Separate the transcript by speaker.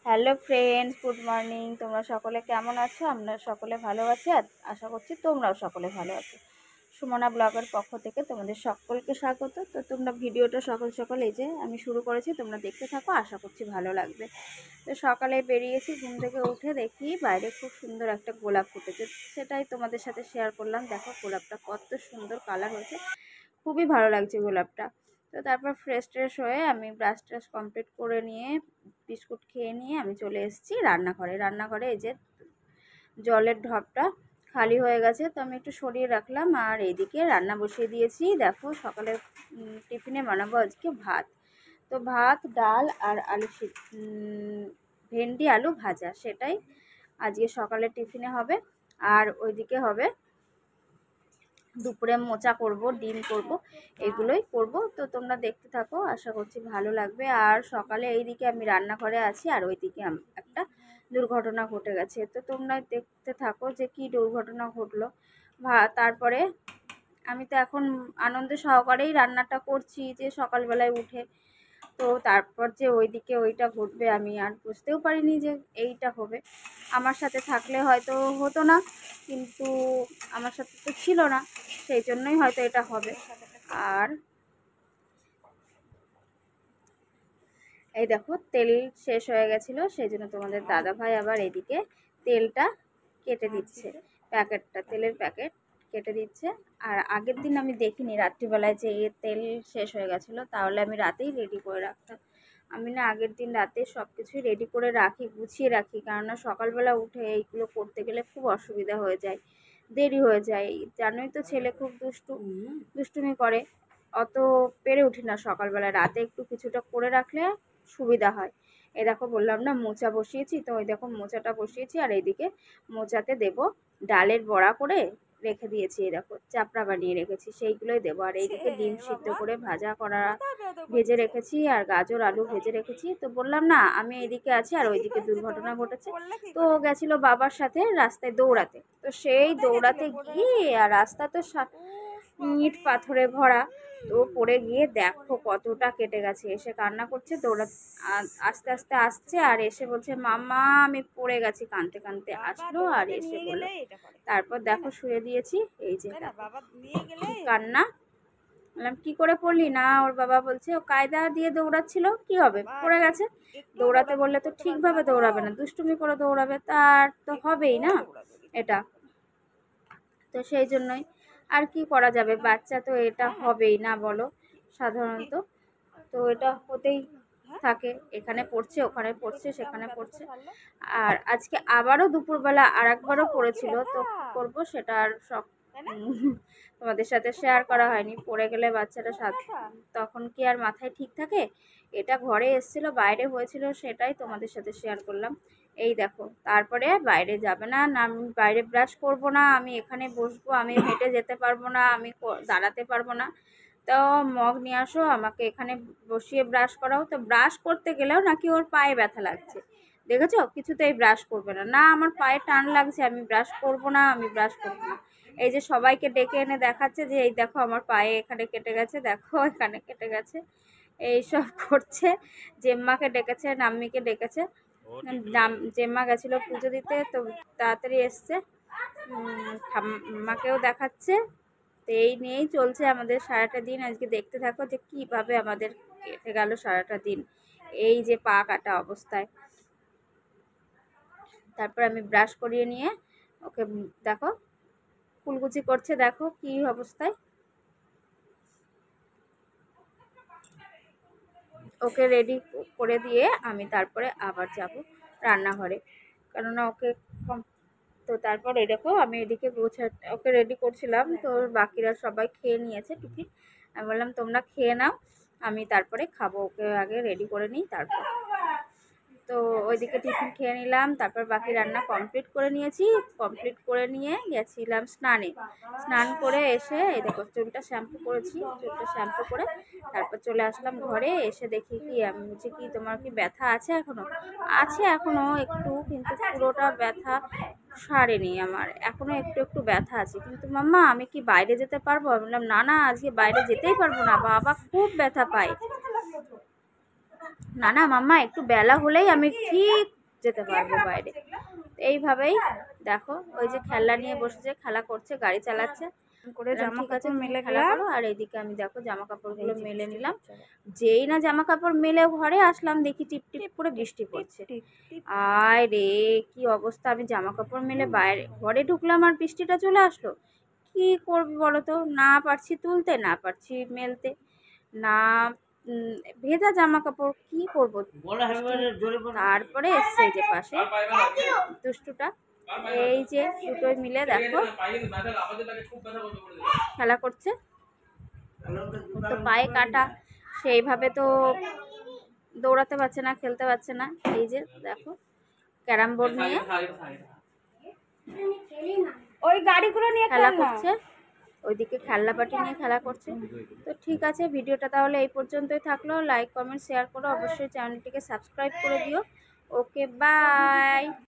Speaker 1: Hello friends, good morning. তোমরা সকলে কেমন আছো? আমরা সকলে ভালো আছি আর আশা করছি তোমরাও সকলে ভালো আছো। সুমনা ব্লগের পক্ষ থেকে তোমাদের সকলকে স্বাগত। তো তোমরা ভিডিওটা সকাল সকাল এই যে আমি শুরু করেছি, তোমরা দেখতে থাকো, আশা করছি ভালো লাগবে। তো সকালে বেরিয়েছি, ঘুম থেকে উঠে দেখি বাইরে খুব সুন্দর একটা গোলাপ ফুটেছে, সেটাই তোমাদের সাথে শেয়ার করলাম। দেখো গোলাপটা কত সুন্দর কালার হয়েছে, খুবই ভালো লাগছে গোলাপটা। তো তারপর ফ্রেশ ট্রেশ হয়ে আমি ব্রাশ ট্রাশ কমপ্লিট করে নিয়ে বিস্কুট খেয়ে নিয়ে আমি চলে এসেছি রান্নাঘরে এই যে জলের ঢপটা খালি হয়ে গেছে, তো আমি একটু সরিয়ে রাখলাম। আর এইদিকে রান্না বসিয়ে দিয়েছি। দেখো সকালে টিফিনে বানাবো আজকে ভাত। তো ভাত, ডাল আর ভেন্ডি আলু ভাজা, সেটাই আজকে সকালে টিফিনে হবে। আর ওইদিকে হবে দুপুরে মোচা করব, ডিম করব, এগুলোই করব। তো তোমরা দেখতে থাকো, আশা করছি ভালো লাগবে। আর সকালে এইদিকে আমি রান্নাঘরে আছি আর ওইদিকে একটা দুর্ঘটনা ঘটে গেছে। তো তোমরা দেখতে থাকো যে কি দুর্ঘটনা ঘটলো। তারপরে আমি তো এখন আনন্দ সহকারেই রান্নাটা করছি যে সকালবেলায় উঠে। তো তারপর যে ওইদিকে ওইটা ঘটবে আমি আর বুঝতেও পারিনি যে এইটা হবে। আমার সাথে থাকলে হয়তো হতো না, কিন্তু আমার সাথে তো ছিল না, সেই জন্যই হয়তো এটা হবে। আর এই দেখো তেল শেষ হয়ে গেছিলো, সেই জন্য তোমাদের দাদাভাই আবার এদিকে তেলটা কেটে দিচ্ছে, তেলের প্যাকেট কেটে দিচ্ছে। আর আগের দিন আমি দেখিনি রাত্রিবেলায় যে তেল শেষ হয়ে গেছিলো, তাহলে আমি রাতেই রেডি করে রাখতাম। আমি না আগের দিন রাতে সব কিছুই রেডি করে রাখি, গুছিয়ে রাখি, কেননা সকালবেলা উঠে এইগুলো করতে গেলে খুব অসুবিধা হয়ে যায়, দেরি হয়ে যায়। জানোই তো ছেলে খুব দুষ্টুমি করে, অত পেরে উঠি না সকালবেলা, রাতে একটু কিছুটা করে রাখলে সুবিধা হয়। এই দেখো বললাম না মোচা বসিয়েছি, তো ওই দেখো মোচাটা বসিয়েছি। আর এইদিকে মোচাতে দেব ডালের বড়া করে রেখে দিয়েছি, এই দেখো চাপড়া বানিয়ে রেখেছি, সেইগুলোই দেবো। আর এইদিকে ডিম সিদ্ধ করে ভেজে রেখেছি, আর গাজর আলু ভেজে রেখেছি। তো বললাম না আমি এইদিকে আছি আর ওইদিকে দুর্ঘটনা ঘটেছে। তো গেছিল বাবার সাথে রাস্তায় দৌড়াতে, তো সেই দৌড়াতে গিয়ে আর রাস্তা তো ইট পাথরে ভরা, তো পড়ে গিয়ে দেখো কতটা কেটে গেছে। এসে কান্না করছে, আস্তে আস্তে আসছে আর এসে বলছে মাম্মা আমি পড়ে গেছি, কাঁদতে কাঁদতে আসলো আর এসে বললো। তারপর দেখো শুয়ে দিয়েছি, এই যে কান্না। বললাম কি করে পড়লি? না ওর বাবা বলছে ও কায়দা দিয়ে দৌড়াচ্ছিল, কি হবে, পড়ে গেছে। দৌড়াতে বললে তো ঠিকভাবে দৌড়াবে না, দুষ্টুমি করে দৌড়াবে, তার তো হবেই না এটা। তো সেই জন্যই আর কি করা যাবে, বাচ্চা তো এটা হবেই না বলো সাধারণত। তো এটা হতেই থাকে, এখানে পড়ছে, ওখানে পড়ছে, সেখানে পড়ছে। আর আজকে আবারও দুপুরবেলা আর একবারও পড়েছিল, তো করবো সেটা আর সব তোমাদের সাথে শেয়ার করা হয়নি। পড়ে গেলে বাচ্চাটা তখন কি আর মাথায় ঠিক থাকে? এটা ঘরে এসেছিল, বাইরে হয়েছিল, সেটাই তোমাদের সাথে শেয়ার করলাম। এই দেখো তারপরে বাইরে যাবে না, আমি বাইরে ব্রাশ করব না, আমি এখানে বসবো, আমি হেঁটে যেতে পারবো না, আমি দাঁড়াতে পারবো না। তো মগ নিয়ে আসো, আমাকে এখানে বসিয়ে ব্রাশ করাও। তো ব্রাশ করতে গেলেও নাকি ওর পায়ে ব্যথা লাগছে, দেখেছো? কিছুতেই ব্রাশ করবে না, না আমার পায়ে টান লাগছে, আমি ব্রাশ করব না, আমি ব্রাশ করবো না। এই যে সবাইকে ডেকে এনে দেখাচ্ছে যে এই দেখো আমার পায়ে এখানে কেটে গেছে, দেখো এখানে কেটে গেছে, এইসব করছে। জেম্মাকে ডেকেছে, নাম্মিকে ডেকেছে। জেম্মা গেছিলো পুজো দিতে, তো তাড়াতাড়ি এসছে, ঠাম্মাকেও দেখাচ্ছে। তো এই নিয়েই চলছে আমাদের সারাটা দিন। আজকে দেখতে থাকো যে কিভাবে আমাদের কেটে গেল সারাটা দিন, এই যে পা কাটা অবস্থায়। তারপর আমি ব্রাশ করিয়ে নিয়ে ওকে দেখো কুলকুচি করছে, দেখো কি অবস্থায়। ওকে রেডি করে দিয়ে আমি তারপরে আবার যাব রান্নাঘরে, কেননা ওকে তো তারপর এই দেখো আমি এদিকে ওকে রেডি করছিলাম। তো বাকিরা সবাই খেয়ে নিয়েছে টিফিন, আমি বললাম তোমরা খেয়ে নাও, আমি তারপরে খাবো, ওকে আগে রেডি করে নিই তারপর। তো ওইদিকে টিফিন খেয়ে নিলাম, তারপর বাকি রান্না কমপ্লিট করে নিয়েছি। কমপ্লিট করে নিয়ে গেছিলাম স্নান করে এসে এই দেখো চুলটা শ্যাম্পু করেছি, চুলটা শ্যাম্পু করে তারপর চলে আসলাম ঘরে। এসে দেখি কি আমি বলছি কি তোমার কি ব্যথা আছে? আছে এখনো একটু, কিন্তু পুরোটা ব্যথা সারেনি আমার, এখনো একটু একটু ব্যথা আছে। কিন্তু মাম্মা আমি কি বাইরে যেতে পারবো? আমি বললাম না না আজকে বাইরে যেতেই পারবো না, বাবা খুব ব্যথা পায়। না না মাম্মা একটু বেলা হলেই আমি ঠিক যেতে পারবো বাইরে। এইভাবেই দেখো ওই যে খেলা নিয়ে বসেছে, খেলা করছে, গাড়ি চালাচ্ছে করে। ঠিক আছে, তুমি খেলা করো। আর এইদিকে আমি দেখো জামা কাপড়গুলো মেলে নিলাম। যেই না জামা কাপড় মেলে ঘরে আসলাম, দেখি টিপ টিপ করে বৃষ্টি পড়ছে। আয় রে, কি অবস্থা! আমি জামা কাপড় মেলে বাইরে ঘরে ঢুকলাম আর বৃষ্টিটা চলে আসলো। কি করবো বলো তো? না পারছি তুলতে, না পারছি মেলতে, না ভেজা জামা কাপড় কি করবো। তারপরে এসছে এই যে পাশে দুষ্টুটা, এই যে দুটোই মিলে দেখো খেলা করছে। তো পায়ে কাটা, সেইভাবে তো দৌড়াতে পারছে না, খেলতে পারছে না। এই যে দেখো ক্যারাম বোর্ড নিয়ে ওই গাড়িগুলো নিয়ে খেলা করছে, ওইদিকে খেলনাপাটি নিয়ে খেলা করছে। তো ঠিক আছে, ভিডিওটা তাহলে এই পর্যন্তই থাকলো। লাইক কমেন্ট শেয়ার করো, অবশ্যই চ্যানেলটিকে সাবস্ক্রাইব করে দিও। Okay, by.